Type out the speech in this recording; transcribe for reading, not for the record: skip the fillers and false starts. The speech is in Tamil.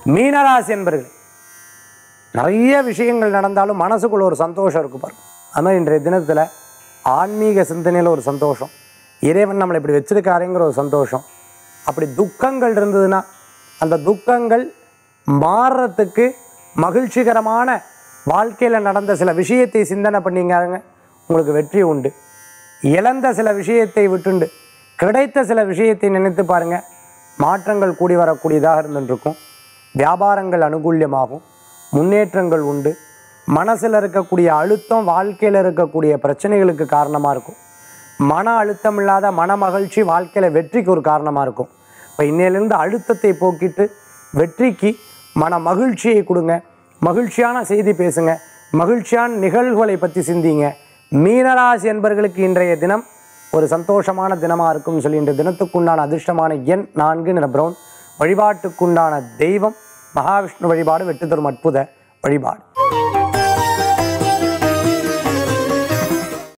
மீனராசி என்பர்கள் நிறைய விஷயங்கள் நடந்தாலும் மனசுக்குள்ள ஒரு சந்தோஷம் இருக்கு பாருங்க. அது மாதிரி இன்றைய தினத்தில் ஆன்மீக சிந்தனையில் ஒரு சந்தோஷம், இறைவன் நம்மளை இப்படி வச்சிருக்காருங்கிற ஒரு சந்தோஷம். அப்படி துக்கங்கள் இருந்ததுன்னா அந்த துக்கங்கள் மாறுறதுக்கு மகிழ்ச்சிகரமான வாழ்க்கையில் நடந்த சில விஷயத்தை சிந்தனை பண்ணிங்காருங்க, உங்களுக்கு வெற்றி உண்டு. இழந்த சில விஷயத்தை விட்டுண்டு கிடைத்த சில விஷயத்தை நினைத்து பாருங்கள், மாற்றங்கள் கூடி வரக்கூடியதாக இருந்துருக்கும். வியாபாரங்கள் அனுகூல்யமாகும், முன்னேற்றங்கள் உண்டு. மனசில் இருக்கக்கூடிய அழுத்தம் வாழ்க்கையில் இருக்கக்கூடிய பிரச்சனைகளுக்கு காரணமாக இருக்கும். மன அழுத்தம் இல்லாத மன மகிழ்ச்சி வாழ்க்கையில் வெற்றிக்கு ஒரு காரணமாக இருக்கும். இப்போ இன்னையிலேருந்து அழுத்தத்தை போக்கிட்டு வெற்றிக்கு மன மகிழ்ச்சியை கொடுங்க. மகிழ்ச்சியான செய்தி பேசுங்க, மகிழ்ச்சியான நிகழ்வுகளை பற்றி சிந்திங்க. மீனராசி என்பவர்களுக்கு இன்றைய தினம் ஒரு சந்தோஷமான தினமாக இருக்கும்னு சொல்லி இன்றைய தினத்துக்குண்டான அதிர்ஷ்டமான எண் 4 நிற பிரவுன். வழிபாட்டுக்குண்டான தெய்வம் மகாவிஷ்ணு வழிபாடு வெற்றி தரும் அற்புத வழிபாடு.